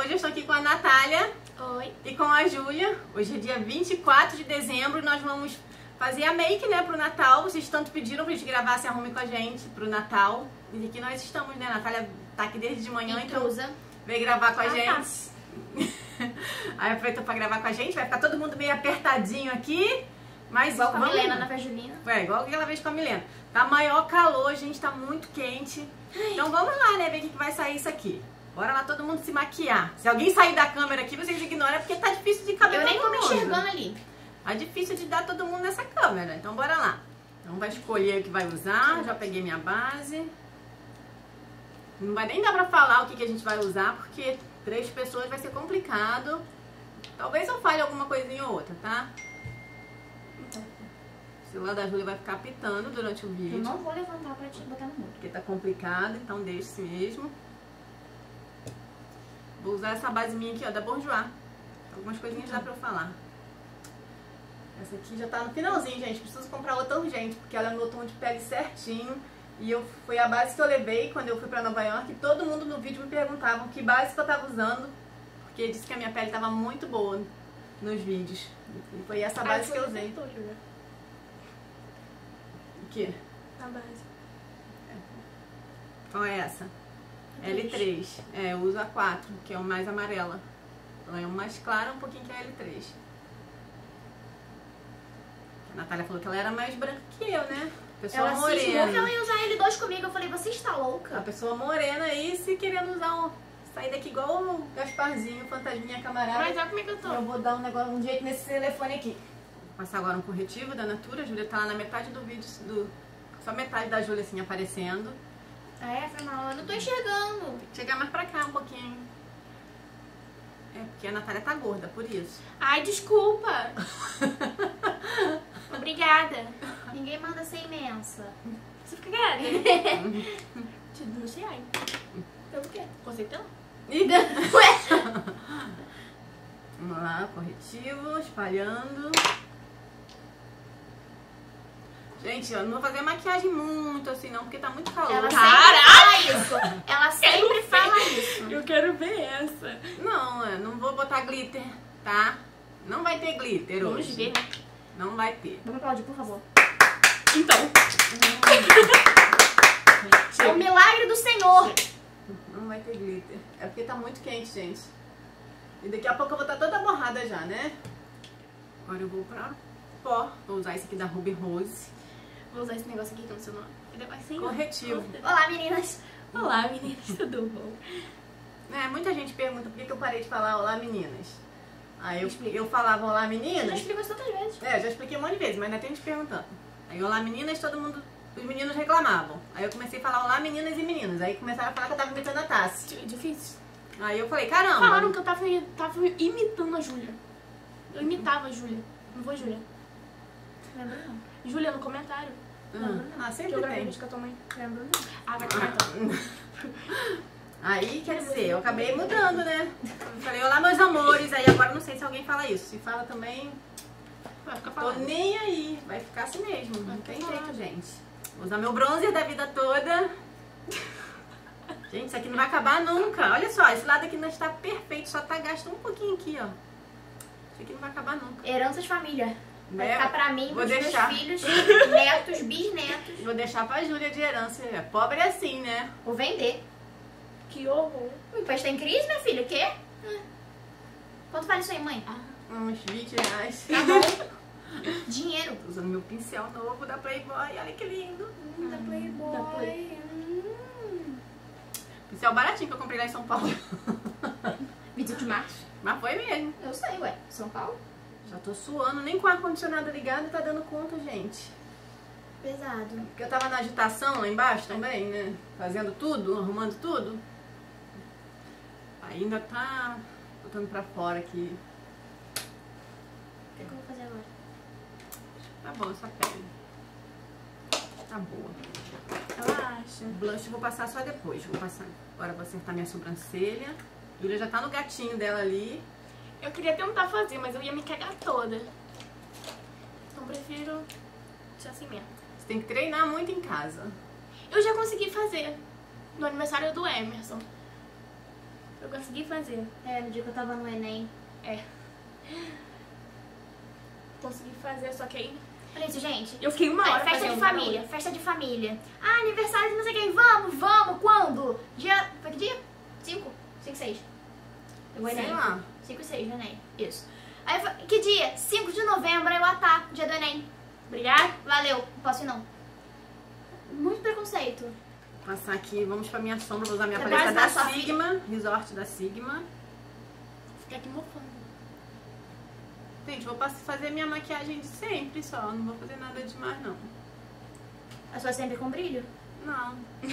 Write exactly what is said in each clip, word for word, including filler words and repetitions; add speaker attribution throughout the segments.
Speaker 1: Hoje eu estou aqui com a Natália.
Speaker 2: Oi.
Speaker 1: E com a Júlia. Hoje é dia vinte e quatro de dezembro e nós vamos fazer a make, né, pro Natal. Vocês tanto pediram pra gente gravar Se Arrume com a gente pro Natal. E aqui nós estamos, né? A Natália tá aqui desde de manhã,
Speaker 2: Intrusa.
Speaker 1: então veio gravar com a
Speaker 2: Ah,
Speaker 1: gente. Aí aproveitou pra gravar com a gente. Vai ficar todo mundo meio apertadinho aqui. Mas
Speaker 2: Igual com a
Speaker 1: vamos...
Speaker 2: Milena na festa junina.
Speaker 1: É, igual aquela vez com a Milena. Tá maior calor, gente, tá muito quente. Então vamos lá, né, ver o que que vai sair isso aqui. Bora lá todo mundo se maquiar. Se alguém sair da câmera aqui, vocês ignoram, porque tá difícil de caber
Speaker 2: Eu nem tô
Speaker 1: todo
Speaker 2: me
Speaker 1: mundo.
Speaker 2: enxergando ali.
Speaker 1: Tá difícil de dar todo mundo nessa câmera. Então bora lá. Então vai escolher o que vai usar. Já peguei minha base. Não vai nem dar pra falar o que que a gente vai usar, porque três pessoas vai ser complicado. Talvez eu fale alguma coisinha ou outra, tá?
Speaker 2: Então,
Speaker 1: O celular da Júlia vai ficar apitando durante o vídeo.
Speaker 2: eu não vou levantar pra te botar no mudo.
Speaker 1: Porque tá complicado, então deixe mesmo. Vou usar essa base minha aqui, ó, da Bourjois. Algumas coisinhas dá pra eu falar. Essa aqui já tá no finalzinho, gente. Preciso comprar outra urgente, porque ela é meu tom de pele certinho. E eu, foi a base que eu levei quando eu fui pra Nova York. E todo mundo no vídeo me perguntava que base que eu tava usando. Porque disse que a minha pele tava muito boa nos vídeos. E foi essa base que eu usei. O quê?
Speaker 2: A base.
Speaker 1: Qual é essa? L três. É, eu uso a quatro, que é o mais amarela. Ela é o mais clara um pouquinho que a L três. A Natália falou que ela era mais branca que eu, né? Pessoa
Speaker 2: Ela cismou que ela
Speaker 1: morena.
Speaker 2: ia usar L dois comigo. Eu falei, você está
Speaker 1: A
Speaker 2: louca?
Speaker 1: pessoa morena aí se querendo usar um... Sair daqui igual o Gasparzinho, fantasminha camarada.
Speaker 2: Mas olha como é que eu tô.
Speaker 1: Eu vou dar um negócio, um jeito nesse telefone aqui. Vou passar agora um corretivo da Natura. A Júlia tá lá na metade do vídeo, do... só metade da Júlia assim aparecendo.
Speaker 2: Ah, é, foi mal. Eu não tô enxergando.
Speaker 1: Tem que chegar mais pra cá um pouquinho. É, porque a Natália tá gorda, por isso.
Speaker 2: Ai, desculpa. Obrigada. Ninguém manda ser imensa. Você fica quieta. Te denunciar. Eu o quê? Conceitão?
Speaker 1: Ih.
Speaker 2: Ué?
Speaker 1: Vamos lá, corretivo, espalhando. Gente, eu não vou fazer maquiagem muito assim não, porque tá muito calor.
Speaker 2: Ela
Speaker 1: Caralho!
Speaker 2: sempre fala isso. Ela sempre fala isso.
Speaker 3: Eu quero ver essa.
Speaker 1: Não, eu não vou botar glitter, tá? Não vai ter glitter
Speaker 2: Vamos
Speaker 1: hoje.
Speaker 2: ver, né?
Speaker 1: Não vai ter.
Speaker 2: Vamos aplaudir, por favor.
Speaker 3: Então.
Speaker 2: É o milagre do Senhor.
Speaker 1: Não vai ter glitter. É porque tá muito quente, gente. E daqui a pouco eu vou estar toda borrada já, né? Agora eu vou pra pó. Vou usar esse aqui da Ruby Rose.
Speaker 3: Vou usar esse negócio aqui que eu não sei o nome. Ele vai ser
Speaker 1: Corretivo.
Speaker 2: Olá, meninas.
Speaker 3: Olá, meninas, tudo bom?
Speaker 1: É, muita gente pergunta por que que eu parei de falar olá meninas. Aí eu,
Speaker 2: Explica.
Speaker 1: eu falava olá
Speaker 2: Você já
Speaker 1: meninas.
Speaker 2: explicou isso tantas vezes.
Speaker 1: É, já expliquei um monte de vezes, mas ainda tem gente perguntando. Aí olá meninas, todo mundo, os meninos reclamavam. Aí eu comecei a falar olá meninas e meninos. Aí começaram a falar que eu tava imitando a Tassi.
Speaker 3: Difícil.
Speaker 1: Aí eu falei, caramba.
Speaker 3: Falaram que eu tava, tava imitando a Júlia. Eu imitava a Júlia. Não foi, Júlia? Lembra não? Júlia, no comentário.
Speaker 1: Hum, Ah,
Speaker 3: Que
Speaker 1: sempre
Speaker 3: eu gravei
Speaker 1: tem.
Speaker 3: vídeo com a tua mãe. Lembra não? Ah, vai comentar.
Speaker 1: Aí, quer dizer, eu acabei mudando, né? Eu falei, olá meus amores, aí agora não sei se alguém fala isso. Se fala também,
Speaker 3: Vai ficar
Speaker 1: tô
Speaker 3: falando.
Speaker 1: nem aí. Vai ficar assim mesmo, não tem
Speaker 3: ficar
Speaker 1: jeito,
Speaker 3: falando.
Speaker 1: gente. Vou usar meu bronzer da vida toda. Gente, isso aqui não vai acabar nunca. Olha só, esse lado aqui não está perfeito, só tá gasto um pouquinho aqui, ó. Isso aqui não vai acabar nunca.
Speaker 2: Heranças família. Vai
Speaker 1: Né?
Speaker 2: ficar pra mim,
Speaker 1: Vou
Speaker 2: pros meus
Speaker 1: deixar.
Speaker 2: filhos, netos, bisnetos.
Speaker 1: Vou deixar pra Júlia de herança. É pobre é assim, né?
Speaker 2: Vou vender.
Speaker 3: Que horror.
Speaker 2: O país tá em crise, minha filha? O quê? Quanto vale isso aí, mãe?
Speaker 1: Uns vinte reais.
Speaker 2: Tá bom. Dinheiro.
Speaker 1: Tô usando meu pincel novo da Playboy, olha que lindo.
Speaker 2: Hum, da Playboy.
Speaker 3: da Play.
Speaker 2: Hum.
Speaker 1: Pincel baratinho que eu comprei lá em São Paulo.
Speaker 2: vinte e cinco de março.
Speaker 1: Mas foi mesmo.
Speaker 2: Eu sei, ué. São Paulo?
Speaker 1: Já tô suando, nem com o ar-condicionado ligado tá dando conta, gente.
Speaker 2: Pesado.
Speaker 1: Porque eu tava na agitação lá embaixo também, né? Fazendo tudo, arrumando tudo. Ainda tá botando pra fora aqui.
Speaker 2: O que, que eu vou fazer agora?
Speaker 1: Tá bom essa pele. Tá boa.
Speaker 3: Relaxa.
Speaker 1: O blush eu vou passar só depois. Vou passar. Agora eu vou acertar minha sobrancelha. Júlia já tá no gatinho dela ali.
Speaker 3: Eu queria tentar fazer, mas eu ia me cagar toda. Então prefiro ser assim mesmo.
Speaker 1: Você tem que treinar muito em casa.
Speaker 3: Eu já consegui fazer no aniversário do Emerson. Eu consegui fazer.
Speaker 2: É, no dia que eu tava no Enem.
Speaker 3: É. Consegui fazer, só que aí
Speaker 2: Olha isso, gente.
Speaker 3: eu fiquei uma
Speaker 2: Ai,
Speaker 3: hora
Speaker 2: festa
Speaker 3: fazendo
Speaker 2: de
Speaker 3: pra
Speaker 2: família,
Speaker 3: hoje.
Speaker 2: festa de família. Ah, aniversário de não sei quem. Vamos, vamos. Quando? Dia... Foi que dia? cinco? cinco, seis. Eu vou
Speaker 1: Sei
Speaker 2: Enem.
Speaker 1: lá.
Speaker 2: cinco e seis do Enem. Isso. Aí eu falei, que dia? cinco de novembro, aí eu, ah tá, dia do Enem.
Speaker 3: Obrigada.
Speaker 2: Valeu, não posso ir não. Muito preconceito.
Speaker 1: Vou passar aqui, vamos pra minha sombra, vou usar minha
Speaker 2: Você
Speaker 1: paleta
Speaker 2: vai
Speaker 1: da
Speaker 2: usar sua
Speaker 1: Sigma, Resort da Sigma.
Speaker 3: Fica aqui mofando.
Speaker 1: Gente, vou pass- fazer minha maquiagem de sempre só, não vou fazer nada demais não.
Speaker 2: A sua sempre com brilho?
Speaker 1: Não.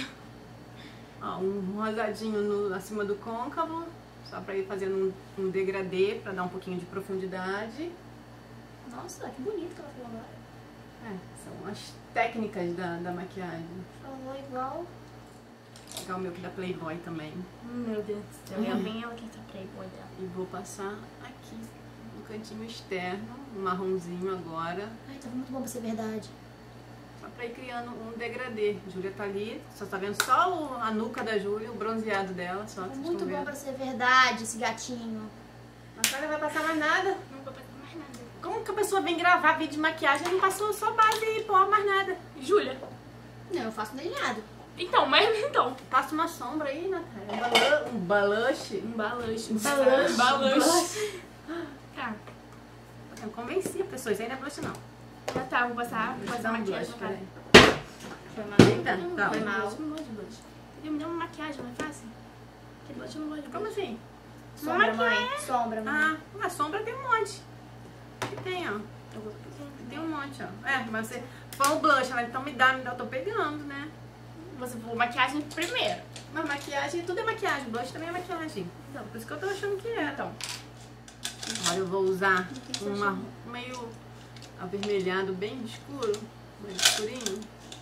Speaker 1: Ó, um rosadinho no, acima do côncavo, só pra ir fazendo um, um degradê, pra dar um pouquinho de profundidade.
Speaker 2: Nossa, que bonito que ela falou agora.
Speaker 1: É, são as técnicas da, da maquiagem.
Speaker 2: Falou igual.
Speaker 1: Vou pegar o meu aqui da Playboy também.
Speaker 3: Meu Deus do céu. É bem ela que tá playboy dela.
Speaker 1: E vou passar aqui no cantinho externo, um marronzinho agora,
Speaker 2: Ai, tava muito bom pra ser verdade.
Speaker 1: só pra ir criando um degradê. Júlia tá ali, só tá vendo só o- a nuca da Júlia, o bronzeado dela, só.
Speaker 2: Tava
Speaker 1: vocês
Speaker 2: muito
Speaker 1: estão
Speaker 2: bom
Speaker 1: vendo.
Speaker 2: pra ser verdade, esse gatinho.
Speaker 1: A Sara vai passar mais nada.
Speaker 3: Não vou passar mais nada.
Speaker 1: Como que a pessoa vem gravar vídeo de maquiagem e não passou só base e pó, mais nada?
Speaker 3: Júlia.
Speaker 2: Não, eu faço um delineado.
Speaker 3: Então, mas então.
Speaker 1: Passa uma sombra aí, Natália. Um blush.
Speaker 3: Um balanço.
Speaker 1: Um balanço.
Speaker 3: Um balanço. Tá.
Speaker 1: Eu convenci a pessoa, isso aí não é blush não.
Speaker 3: Já tá, vou passar. Vou
Speaker 1: Deixa eu
Speaker 3: passar
Speaker 1: dar um
Speaker 3: maquiagem
Speaker 1: blush,
Speaker 3: na cara.
Speaker 1: peraí.
Speaker 2: Foi mal.
Speaker 1: Eita, tá.
Speaker 2: Foi mal.
Speaker 3: Eu não gosto de blush. Entendeu? Me dá uma maquiagem mais fácil. Porque blush eu não gosto de
Speaker 1: Como
Speaker 3: blush.
Speaker 1: assim?
Speaker 2: Sombra,
Speaker 3: Maquiagem.
Speaker 2: mãe. Sombra, mãe.
Speaker 1: Ah, a sombra tem um monte. Que tem, ó.
Speaker 3: Eu gosto de
Speaker 1: Tem um monte, ó. É, mas você... Foi o blush, ela então me dá, me dá, eu tô pegando, né?
Speaker 3: Você for maquiagem primeiro.
Speaker 1: Mas maquiagem, tudo é maquiagem. Blush também é maquiagem. Então, por isso que eu tô achando que é.
Speaker 3: Então.
Speaker 1: Agora eu vou usar
Speaker 3: que você
Speaker 1: um
Speaker 3: achou?
Speaker 1: marrom meio avermelhado, bem escuro. Mais escurinho.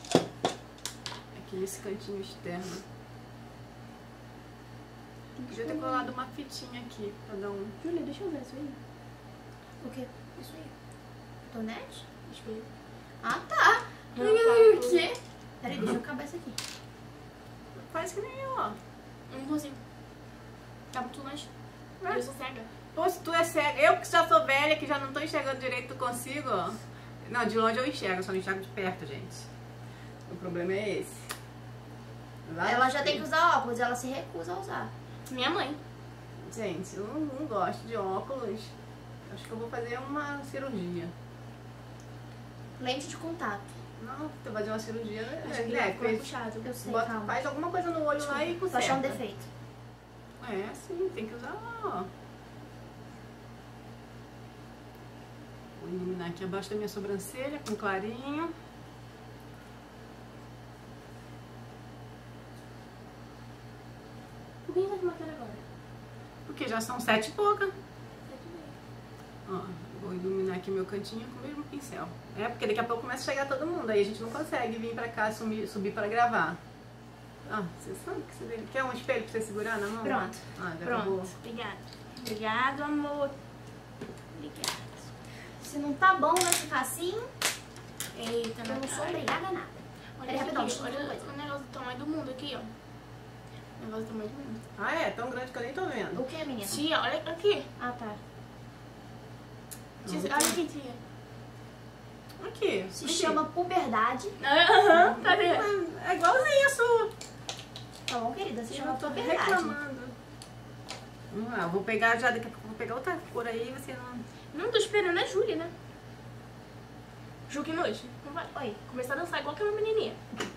Speaker 1: Aqui nesse cantinho externo. Podia ter colado uma fitinha aqui pra dar um...
Speaker 3: Júlia, deixa eu ver isso aí.
Speaker 2: O quê? Isso aí. Tonete?
Speaker 3: Espelho.
Speaker 2: Ah, tá.
Speaker 3: Não,
Speaker 2: O
Speaker 3: tá.
Speaker 2: quê? Peraí, deixa eu acabar isso aqui.
Speaker 1: Faz que nem eu, ó.
Speaker 3: Um consigo. Tá muito longe.
Speaker 1: É.
Speaker 3: Eu sou cega.
Speaker 1: Pô, se tu é cega, eu que já sou velha, que já não tô enxergando direito, tu consigo, ó. Não, de longe eu enxergo, só não enxergo de perto, gente. O problema é esse. Lá
Speaker 2: Ela já tem que usar óculos, ela se recusa a usar.
Speaker 3: Minha mãe.
Speaker 1: Gente, eu não, não gosto de óculos. Acho que eu vou fazer uma cirurgia.
Speaker 2: Lente de contato.
Speaker 1: Não, tu vai fazer uma cirurgia, né?
Speaker 3: Acho que
Speaker 1: É,
Speaker 3: vai ficar
Speaker 1: fez-
Speaker 3: puxado.
Speaker 2: Eu sei,
Speaker 1: bota-
Speaker 2: calma.
Speaker 1: faz alguma coisa no olho lá e
Speaker 2: Tô
Speaker 1: conserta.
Speaker 2: achando defeito.
Speaker 1: É, sim, tem que usar, ó. Vou iluminar aqui abaixo da minha sobrancelha com clarinho.
Speaker 3: Por que a gente vai maquiar agora?
Speaker 1: Porque já são sete e pouca. Ó, vou iluminar aqui meu cantinho com o mesmo pincel. É, porque daqui a pouco começa a chegar todo mundo. Aí a gente não consegue vir pra cá, subir, subir pra gravar. Ah, você sabe que você deve... Quer um espelho pra você segurar na mão?
Speaker 2: Pronto.
Speaker 1: Ah, já
Speaker 3: Pronto.
Speaker 1: acabou.
Speaker 3: Obrigada. Obrigado, amor. Obrigada.
Speaker 2: Se não tá bom nesse facinho,
Speaker 3: Eita,
Speaker 2: eu não sou
Speaker 3: Natália.
Speaker 2: obrigada a nada.
Speaker 3: Olha
Speaker 2: Peraí,
Speaker 3: isso
Speaker 2: rapidão,
Speaker 3: aqui,
Speaker 2: deixa eu ver uma
Speaker 3: olha
Speaker 2: coisa.
Speaker 3: o negócio do tamanho do mundo aqui, ó. O negócio do tamanho do mundo.
Speaker 1: Ah, é? Tão grande que eu nem tô vendo.
Speaker 2: O que, menina?
Speaker 3: Tia, olha aqui.
Speaker 2: Ah, tá.
Speaker 3: Tia,
Speaker 1: Não,
Speaker 3: olha aqui, tia.
Speaker 1: Aqui.
Speaker 2: Se
Speaker 1: aqui.
Speaker 2: chama puberdade.
Speaker 3: Aham, tá vendo?
Speaker 1: É igualzinho a sua.
Speaker 2: Tá bom, querida? Se
Speaker 1: Eu
Speaker 2: chama
Speaker 1: tô
Speaker 2: puberdade.
Speaker 1: reclamando. Vamos lá, eu vou pegar já, daqui a pouco eu vou pegar outra cor aí, você não...
Speaker 3: Não tô esperando a Júlia, né? Ju, que nojo. Não vai
Speaker 2: Oi.
Speaker 3: começar a dançar igual que uma menininha.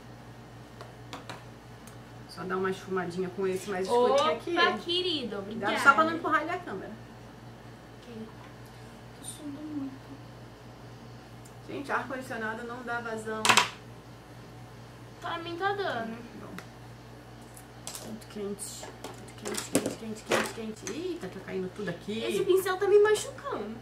Speaker 1: Só dar uma esfumadinha com esse mais escurinho aqui.
Speaker 3: Opa, querido. Obrigada.
Speaker 1: Dá só pra não empurrar ele a câmera.
Speaker 3: Ok. Tô suando muito.
Speaker 1: Gente, ar-condicionado não dá vazão.
Speaker 3: Pra mim tá dando.
Speaker 1: Muito quente. Muito quente, quente, quente, quente, quente. Eita, tá caindo tudo aqui.
Speaker 3: Esse pincel tá me machucando.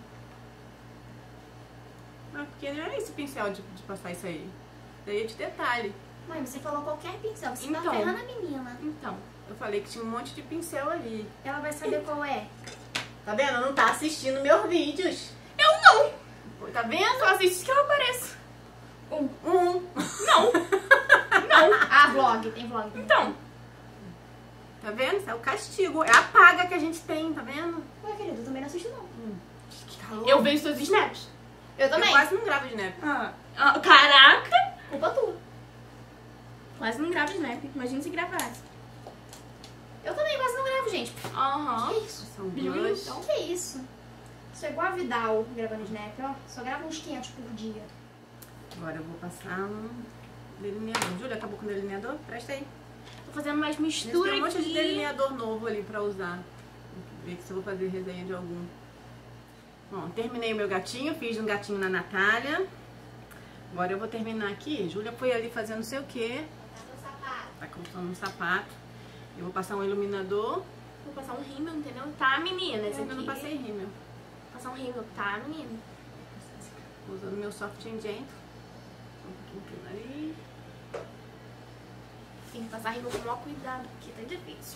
Speaker 1: Mas porque não é esse pincel de, de passar isso aí. Daí é de detalhe.
Speaker 2: Mãe, você falou qualquer pincel. Você
Speaker 3: Então.
Speaker 2: tá ferrando a menina.
Speaker 3: Então.
Speaker 1: Eu falei que tinha um monte de pincel ali.
Speaker 2: Ela vai saber qual é.
Speaker 1: Tá vendo? Não tá assistindo meus vídeos.
Speaker 3: Eu não.
Speaker 1: Pô, tá vendo?
Speaker 3: Só assiste que eu apareço.
Speaker 1: Um. Um.
Speaker 3: Não. Não.
Speaker 2: Ah, vlog. Tem vlog.
Speaker 3: Então.
Speaker 1: Tá vendo? Isso é o castigo. É a paga que a gente tem, tá vendo?
Speaker 2: Ué, querido, eu também não assisto, não.
Speaker 1: Hum, que calor.
Speaker 3: Eu vejo seus snaps.
Speaker 2: Eu
Speaker 1: Eu
Speaker 2: também.
Speaker 1: quase não gravo de neve.
Speaker 3: Ah, ah, caraca!
Speaker 2: Culpa tua.
Speaker 3: Quase não grava snap. Imagina se gravasse.
Speaker 2: Eu também quase não gravo, gente.
Speaker 3: Aham.
Speaker 2: Que isso?
Speaker 1: São
Speaker 3: Viu,
Speaker 1: duas.
Speaker 3: então?
Speaker 2: Que isso? Isso é igual a Vidal gravando Snap, ó. Só grava uns quinhentos por dia.
Speaker 1: Agora eu vou passar um delineador. Júlia, acabou com o delineador? Presta aí.
Speaker 3: Tô fazendo mais
Speaker 1: Nesse
Speaker 3: mistura
Speaker 1: tem um monte
Speaker 3: aqui.
Speaker 1: de delineador novo ali pra usar. Vou ver se eu vou fazer resenha de algum. Bom, terminei o meu gatinho, fiz um gatinho na Natália. Agora eu vou terminar aqui. Júlia foi ali fazendo não sei o que. Tá cortando um sapato. Eu vou passar um iluminador.
Speaker 3: Vou passar um rímel, entendeu? Tá, menina? Esse
Speaker 1: Eu ainda
Speaker 3: aqui.
Speaker 1: não passei rímel.
Speaker 3: Passar um rímel. Tá, menina?
Speaker 1: Tô usando meu Soft and Gentle. Um pouquinho aqui no nariz.
Speaker 3: Tem que passar rímel com o maior cuidado, porque tá difícil.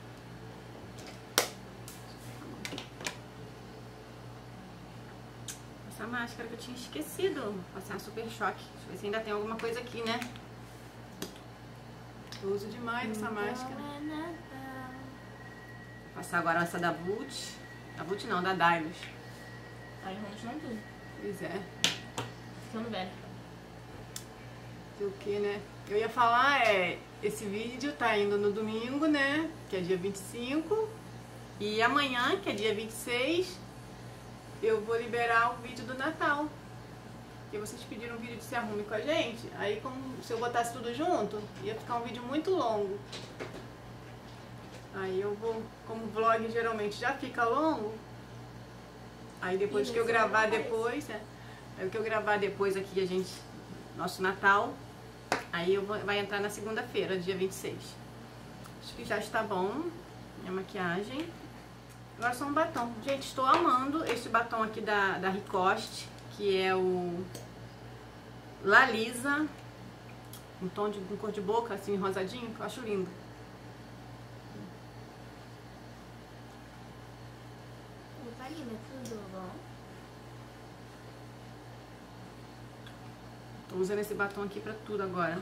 Speaker 1: Essa máscara que eu tinha esquecido. Passar um super choque. Deixa eu ver se ainda tem alguma coisa aqui, né? Eu uso demais essa máscara. Vou passar agora essa da Vult. Da Vult não, da Dylos.
Speaker 3: Ai, vamos não tudo.
Speaker 1: Pois é.
Speaker 3: Ficando velho.
Speaker 1: O que, né? Eu ia falar, é, esse vídeo tá indo no domingo, né? Que é dia vinte e cinco. E amanhã, que é dia vinte e seis, eu vou liberar o vídeo do Natal. Porque vocês pediram um vídeo de Se Arrume com a gente. Aí, como, se eu botasse tudo junto, ia ficar um vídeo muito longo. Aí eu vou, como o vlog geralmente já fica longo, aí depois
Speaker 3: Ih,
Speaker 1: que eu
Speaker 3: esse
Speaker 1: gravar
Speaker 3: não aparece.
Speaker 1: depois, é, aí o que eu gravar depois aqui, a gente, nosso Natal, aí eu vou, vai entrar na segunda-feira, dia vinte e seis. Acho que já está bom, minha maquiagem. Agora só um batom. Gente, estou amando esse batom aqui da, da Ricoste, que é o La Lisa, um tom de um cor de boca, assim, rosadinho, que eu acho lindo.
Speaker 3: Vitalina, tudo bom?
Speaker 1: Tô usando esse batom aqui pra tudo agora.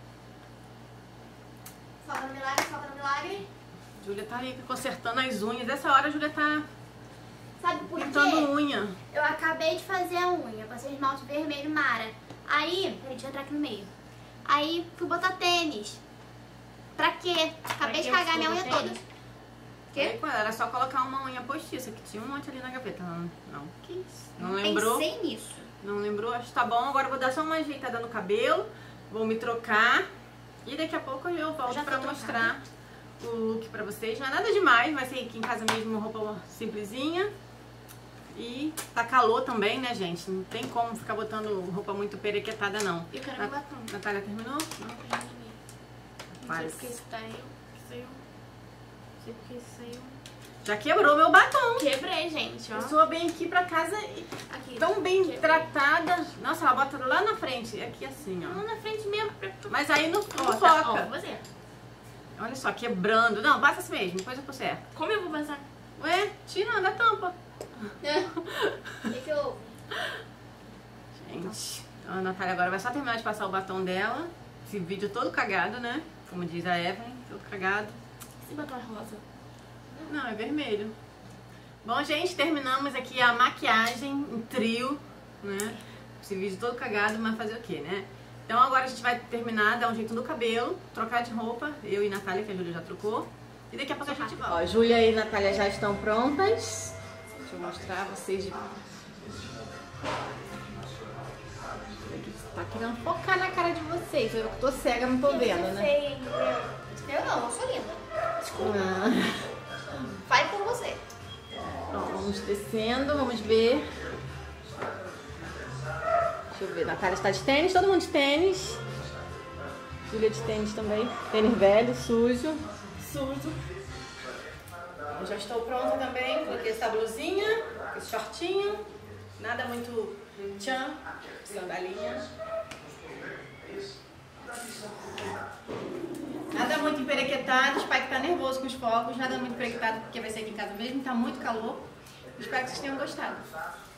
Speaker 2: Foca no milagre, foca no milagre.
Speaker 1: Júlia tá ali consertando as unhas. Dessa hora a Júlia tá
Speaker 2: Sabe por
Speaker 1: pintando
Speaker 2: quê?
Speaker 1: unha.
Speaker 2: Eu acabei de fazer a unha, passei esmalte vermelho Mara. Aí, peraí, deixa eu entrar aqui no meio. Aí fui botar tênis. Pra quê? Acabei de
Speaker 3: que
Speaker 2: cagar
Speaker 3: você
Speaker 2: minha unha
Speaker 3: botou
Speaker 2: toda.
Speaker 3: tênis?
Speaker 2: Quê?
Speaker 1: Aí, quando era só colocar uma unha postiça, que tinha um monte ali na gaveta. Não, não.
Speaker 3: Que isso?
Speaker 1: Não lembrou?
Speaker 2: Pensei nisso.
Speaker 1: Não lembrou? Acho que tá bom. Agora eu vou dar só uma ajeitada no cabelo. Vou me trocar. E daqui a pouco eu volto
Speaker 2: Já tô
Speaker 1: pra
Speaker 2: trocada.
Speaker 1: mostrar o look pra vocês. Não é nada demais. Vai ser aqui em casa mesmo, uma roupa simplesinha. E tá calor também, né, gente? Não tem como ficar botando roupa muito perequetada, não.
Speaker 3: Eu quero
Speaker 1: Na-
Speaker 3: meu batom.
Speaker 1: Natália terminou? Não.
Speaker 3: Não sei
Speaker 1: Parece.
Speaker 3: porque isso saiu. Saiu. Não sei porque isso saiu.
Speaker 1: Já quebrou meu batom.
Speaker 3: Quebrei, gente, ó.
Speaker 1: A pessoa vem aqui pra casa e
Speaker 3: Aqui.
Speaker 1: tão bem
Speaker 3: Quebrei.
Speaker 1: tratada. Nossa, ela bota lá na frente. Aqui assim, ó.
Speaker 3: Não na frente mesmo.
Speaker 1: Mas aí não,
Speaker 3: Ó,
Speaker 1: não
Speaker 3: tá,
Speaker 1: foca.
Speaker 3: ó, você.
Speaker 1: Olha só, quebrando. Não, passa assim mesmo, depois eu conserto.
Speaker 3: Como eu vou passar?
Speaker 1: Ué, tira da tampa.
Speaker 2: Deixa eu...
Speaker 1: Gente, a Natália agora vai só terminar de passar o batom dela. Esse vídeo todo cagado, né? Como diz a Evelyn, todo cagado.
Speaker 3: Esse batom é rosa.
Speaker 1: Não, é vermelho. Bom, gente, terminamos aqui a maquiagem em trio, né? Esse vídeo todo cagado, mas fazer o quê, né? Então agora a gente vai terminar, dar um jeito no cabelo, trocar de roupa, eu e Natália, que a Júlia já trocou. E daqui a pouco a gente volta. Ó, Júlia e Natália já estão prontas. Deixa eu mostrar vocês de... Tá querendo focar na cara de vocês. Eu tô cega, não tô vendo, né?
Speaker 2: Feia, entendeu? Eu não, eu sou linda. Desculpa.
Speaker 1: Ah.
Speaker 2: Fale por você.
Speaker 1: Ó, vamos descendo, vamos ver. Deixa eu ver, Natália está de tênis, todo mundo de tênis. Júlia de tênis também. Tênis velho, sujo.
Speaker 3: Sujo.
Speaker 1: Eu já estou pronta também. Coloquei essa blusinha, esse shortinho. Nada muito tchan, sandalinha. Nada muito emperequetado. O Spike tá nervoso com os fogos. Nada muito emperequetado porque vai ser aqui em casa mesmo. Tá muito calor. Espero que vocês tenham gostado.